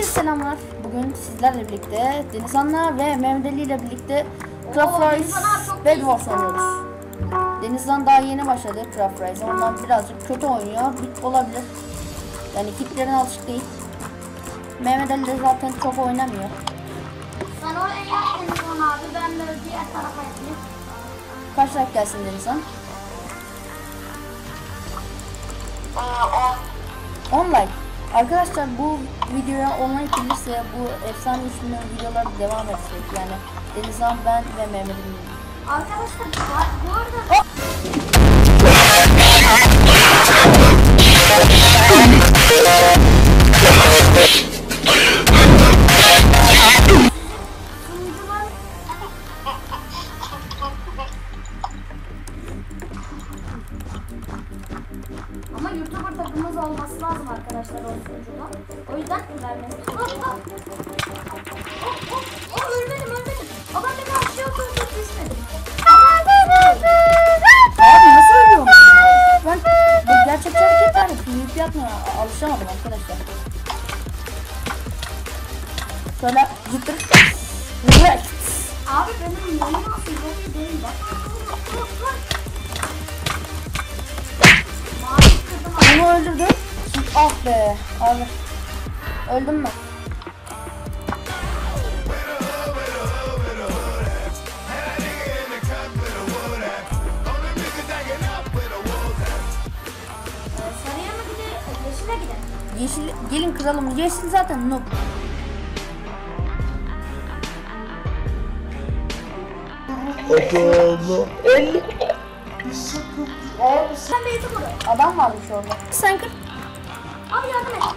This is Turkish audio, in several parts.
Selamlar. Bugün sizlerle birlikte Denizhan'la ve Mehmet Ali ile birlikte Craft Rise Bedwars oynuyoruz. Denizhan daha yeni başladı Craft Rise. Ondan birazcık kötü oynuyor. Olabilir. Yani kitlerine alışık değil. Mehmet Ali de zaten çok oynamıyor. Sen oraya yap Denizhan abi. Ben de diğer tarafa yapayım. Kaç like gelsin Denizhan? 10 like. Arkadaşlar bu videoya 10 like gelirse bu efsane üçlü videolar devam edecek. Yani Denizhan, ben ve Mehmet'in. Arkadaşlar bu arada ama YouTuber takımımız olması lazım arkadaşlar o sunucuda. O yüzden vermemiz. Ölmedim. Adam beni aşağı oturdu düşmedim. Abi nasıl ölüyorum ya? Ben bu gerçekçi hareketler PvP yapmaya alışamadım arkadaşlar. Şöyle zıttır. Evet. Abi benim yayın nasıl yok değil bak. Bunu öldürdüm. Ah be abi. Öldüm mü? Sarıya mı gidelim? Yeşile gidelim. Yeşil, gelin kıralım. Yeşil zaten noob. Sen de yetim oraya. Adam varmış orada. Sen kır. Abi yardım et.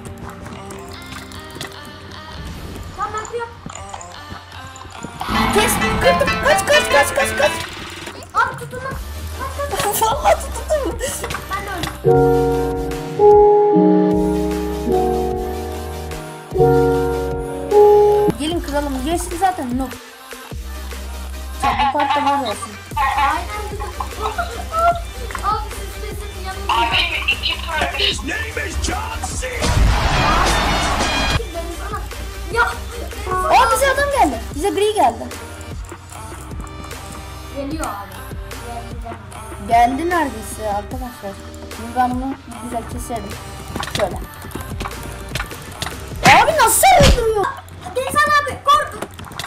Tamam ben kırıyorum. Kes. Kırdım. Kaç. Abi tutun lan. Kaç. Vallahi tuttum. Ben de öldüm. Gelin kıralım. Yeşil zaten noob. Bu parkta böyle olsun. Aynen dedim. Abi siz bizim yanınızda. His name is John C. Ya. Aa bize adam geldi. Bize gri geldi. Geliyor abi. Geldi neredeyse arkadaşlar. Şimdi ben bunu güzel keserim. Şöyle. Abi nasıl öldürüyor? Denizhan abi korktum.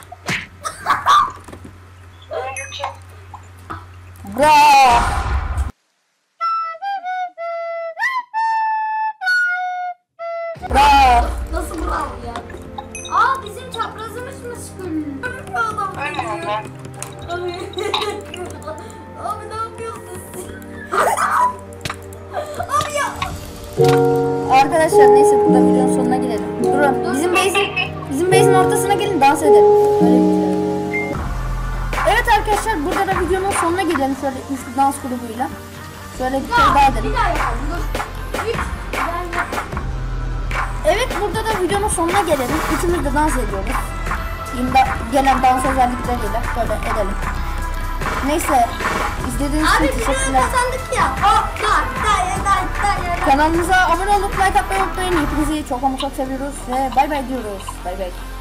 Bravo. Bravo. Nasıl bravo ya? Aa bizim çaprazımız mı sıkılıyor? Adam geliyor. Abi ne yapıyorsun siz? Abi ya. Arkadaşlar neyse burada videonun sonuna gelelim. Durun. Bizim base'in ortasına gelin dans edelim. Böyle bitirelim. Evet arkadaşlar burada da videonun sonuna gelelim şöyle üçlü dans grubuyla. Şöyle bir kere daha edelim. Bir daha yapalım. Dur. 3. Evet burada da videonun sonuna gelelim. Üçümüz de dans ediyoruz. Yine gelen dans özellikleriyle böyle edelim. Neyse izlediğiniz Abi için videoyu teşekkürler. kazandık ya. Kanalımıza abone olup like atmayı unutmayın. Hepinizi çok ama çok seviyoruz ve bay bay diyoruz. Bay bay.